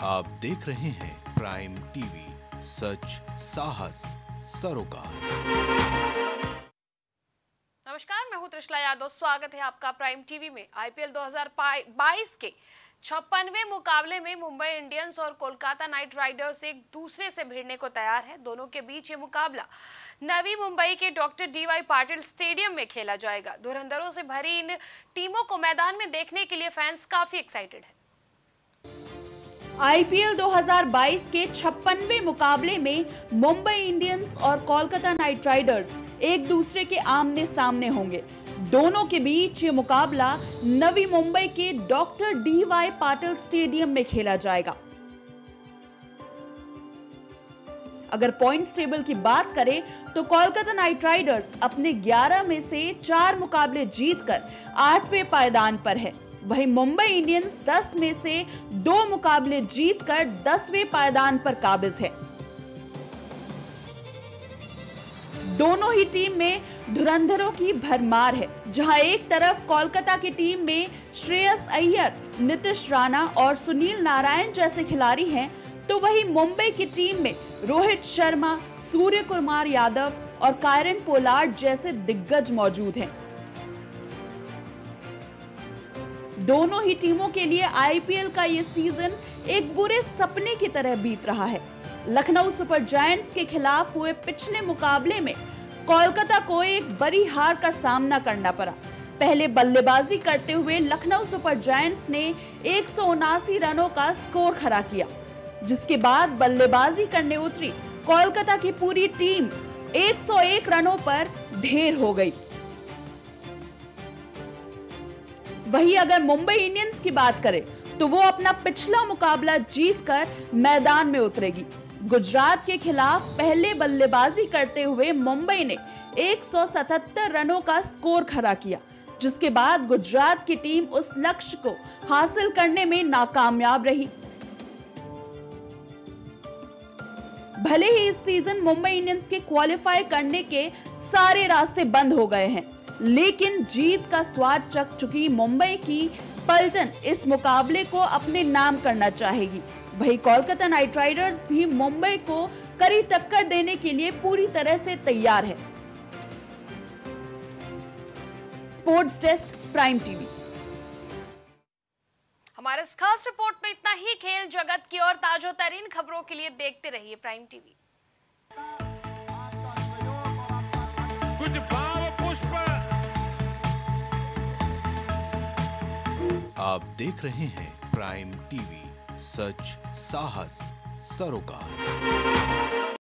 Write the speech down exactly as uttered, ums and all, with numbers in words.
आप देख रहे हैं प्राइम टीवी, सच साहस सरोकार। नमस्कार, मैं हूं त्रिशला यादव। स्वागत है आपका प्राइम टीवी में। आईपीएल दो हज़ार बाईस के छप्पनवें मुकाबले में मुंबई इंडियंस और कोलकाता नाइट राइडर्स एक दूसरे से भिड़ने को तैयार है। दोनों के बीच ये मुकाबला नवी मुंबई के doctor D Y Patil stadium में खेला जाएगा। धुरंधरों से भरी इन टीमों को मैदान में देखने के लिए फैंस काफी एक्साइटेड है। आईपीएल दो हज़ार बाईस के छप्पनवें मुकाबले में मुंबई इंडियंस और कोलकाता नाइट राइडर्स एक दूसरे के आमने सामने होंगे। दोनों के बीच ये मुकाबला नवी मुंबई के doctor D Y Patil stadium में खेला जाएगा। अगर पॉइंट्स टेबल की बात करें तो कोलकाता नाइट राइडर्स अपने ग्यारह में से चार मुकाबले जीतकर आठवें पायदान पर है। वहीं मुंबई इंडियंस दस में से दो मुकाबले जीतकर दसवें पायदान पर काबिज है। दोनों ही टीम में धुरंधरों की भरमार है। जहां एक तरफ कोलकाता की टीम में श्रेयस अय्यर, नीतीश राणा और सुनील नारायण जैसे खिलाड़ी हैं, तो वहीं मुंबई की टीम में रोहित शर्मा, सूर्य कुमार यादव और कायरन पोलार्ड जैसे दिग्गज मौजूद हैं। दोनों ही टीमों के लिए आईपीएल का ये सीजन एक बुरे सपने की तरह बीत रहा है। लखनऊ सुपर जायंट्स के खिलाफ हुए पिछले मुकाबले में कोलकाता को एक बड़ी हार का सामना करना पड़ा। पहले बल्लेबाजी करते हुए लखनऊ सुपर जायंट्स ने एक सौ उनासी रनों का स्कोर खड़ा किया, जिसके बाद बल्लेबाजी करने उतरी कोलकाता की पूरी टीम एक सौ एक रनों पर ढेर हो गई। वहीं अगर मुंबई इंडियंस की बात करें तो वो अपना पिछला मुकाबला जीतकर मैदान में उतरेगी। गुजरात के खिलाफ पहले बल्लेबाजी करते हुए मुंबई ने एक सौ सतहत्तर रनों का स्कोर खड़ा किया, जिसके बाद गुजरात की टीम उस लक्ष्य को हासिल करने में नाकामयाब रही। भले ही इस सीजन मुंबई इंडियंस के क्वालिफाई करने के सारे रास्ते बंद हो गए हैं, लेकिन जीत का स्वाद चख चुकी मुंबई की पलटन इस मुकाबले को अपने नाम करना चाहेगी। वहीं कोलकाता नाइट राइडर्स भी मुंबई को कड़ी टक्कर देने के लिए पूरी तरह से तैयार है। Sports desk, prime TV. हमारे इस खास रिपोर्ट में इतना ही। खेल जगत की और ताजा-तरीन खबरों के लिए देखते रहिए प्राइम टीवी। कुछ भाव पुष्प। आप देख रहे हैं प्राइम टीवी, सच साहस सरोकार।